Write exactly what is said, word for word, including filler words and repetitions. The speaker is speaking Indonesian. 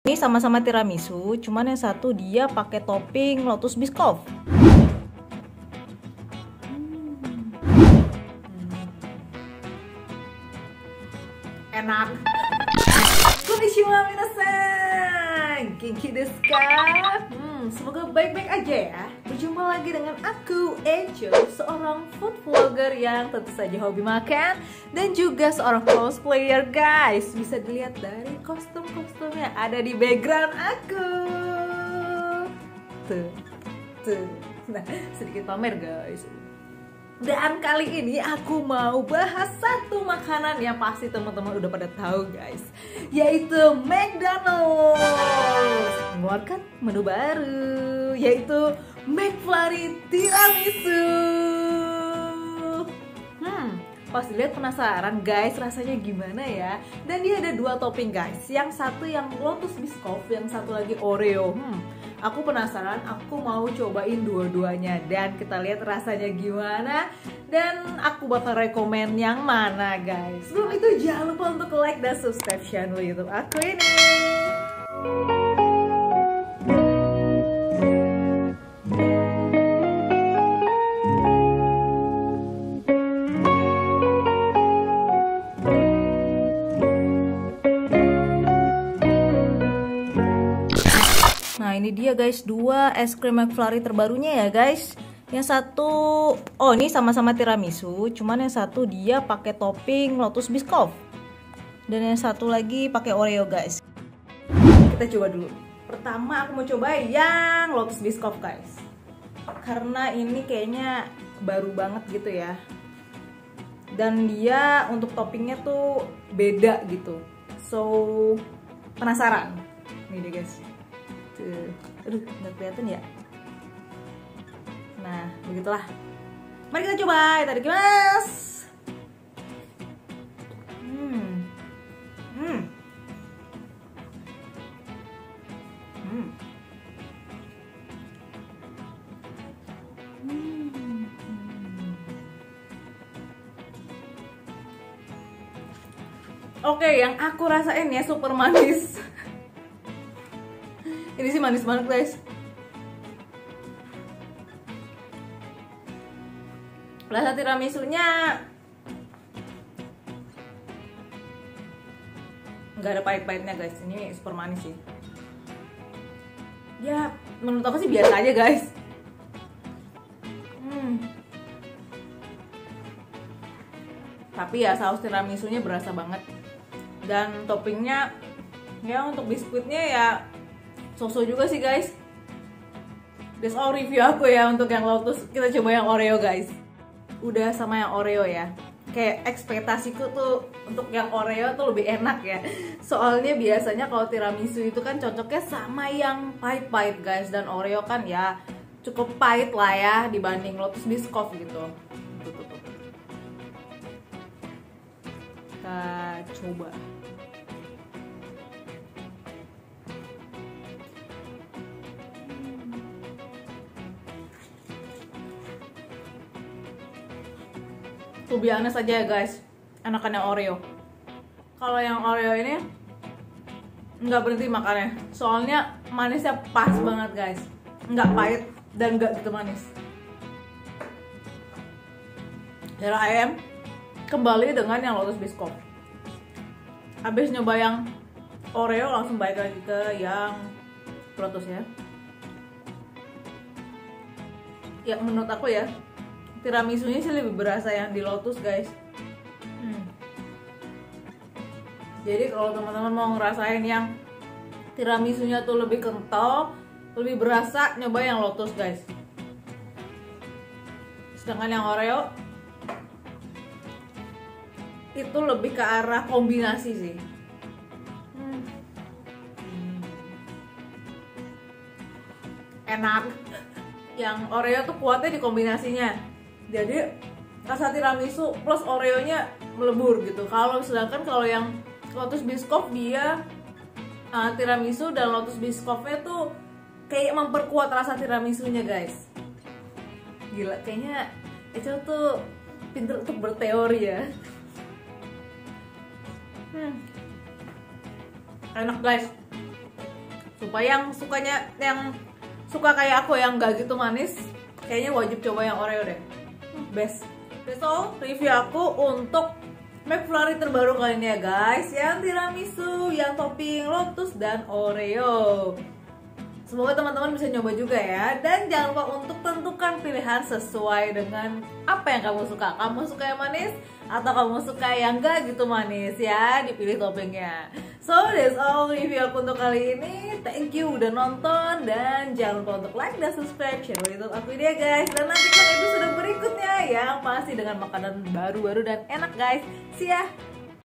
Ini sama-sama tiramisu, cuman yang satu dia pakai topping lotus biscoff. Enak. Konnichiwa minasan, genki desu ka? Hmm, semoga baik-baik aja ya. Berjumpa lagi dengan aku, Echo, seorang food vlogger yang tentu saja hobi makan dan juga seorang cosplayer, guys. Bisa dilihat dari kostum-kostum yang ada di background aku. Tuh, tuh. Nah, sedikit pamer, guys. Dan kali ini aku mau bahas satu makanan yang pasti teman-teman udah pada tahu, guys, yaitu McDonald's mengeluarkan menu baru, yaitu McFlurry Tiramisu. Hmm, pasti lihat penasaran, guys, rasanya gimana ya? Dan dia ada dua topping, guys. Yang satu yang lotus biscoff, yang satu lagi Oreo. Hmm, aku penasaran, aku mau cobain dua-duanya dan kita lihat rasanya gimana dan aku bakal rekomen yang mana, guys. Sebelum itu jangan lupa untuk like dan subscribe channel YouTube aku ini. Nah, ini dia, guys, dua es krim McFlurry terbarunya ya, guys. Yang satu, oh ini sama-sama tiramisu, cuman yang satu dia pakai topping lotus biscoff. Dan yang satu lagi pakai Oreo, guys. Kita coba dulu. Pertama aku mau coba yang lotus biscoff, guys. Karena ini kayaknya baru banget gitu ya. Dan dia untuk toppingnya tuh beda gitu. So, penasaran. Nih deh, guys. Tuh. Aduh, nggak kelihatan ya. Nah, begitulah. Mari kita coba. Tarik mas. Hmm. Hmm. Hmm. Hmm. Oke, yang aku rasain ya super manis. Ini sih manis banget, guys. Rasa tiramisunya nggak ada pahit-pahitnya, guys. Ini super manis sih. Ya, menurut aku sih biasa aja, guys. Hmm. Tapi ya saus tiramisunya berasa banget. Dan toppingnya ya untuk biskuitnya ya so-so juga sih, guys. That's all review aku ya untuk yang lotus. Kita coba yang Oreo, guys. Udah sama yang Oreo ya. Kayak ekspektasiku tuh untuk yang Oreo tuh lebih enak ya. Soalnya biasanya kalau tiramisu itu kan cocoknya sama yang pahit-pahit, guys. Dan Oreo kan ya cukup pahit lah ya dibanding lotus biscoff gitu. Tuh, tuh, tuh. Kita coba. To be honest aja ya, guys, enakan yang Oreo. Kalau yang Oreo ini nggak berhenti makannya, soalnya manisnya pas banget, guys. Nggak pahit dan nggak gitu manis. Darah ayam kembali dengan yang lotus biscoff. Habis nyoba yang Oreo langsung balik lagi ke yang lotus ya. Ya menurut aku ya, tiramisunya sih lebih berasa yang di lotus, guys. Hmm. Jadi kalau teman-teman mau ngerasain yang tiramisunya tuh lebih kental, lebih berasa, nyoba yang lotus, guys. Sedangkan yang Oreo itu lebih ke arah kombinasi sih. Hmm. Hmm. Enak. Yang Oreo tuh kuatnya di kombinasinya. Jadi rasa tiramisu plus Oreonya melebur gitu. Kalau sedangkan kalau yang lotus biscoff dia uh, tiramisu dan lotus biscoffnya tuh kayak memperkuat rasa tiramisunya, guys. Gila, kayaknya itu tuh pinter untuk berteori ya. Hmm. Enak, guys. Sumpah yang sukanya yang suka kayak aku yang gak gitu manis, kayaknya wajib coba yang Oreo deh. Best. So, review aku untuk McFlurry terbaru kali ini ya guys, yang tiramisu, yang topping lotus dan Oreo. Semoga teman-teman bisa nyoba juga ya. Dan jangan lupa untuk tentukan pilihan sesuai dengan apa yang kamu suka. Kamu suka yang manis atau kamu suka yang gak gitu manis ya, dipilih toppingnya. So that's all review aku untuk kali ini. Thank you udah nonton, dan jangan lupa untuk like dan subscribe channel YouTube aku ini ya guys. Dan nantikan episode berikutnya yang pasti dengan makanan baru-baru dan enak guys. See ya.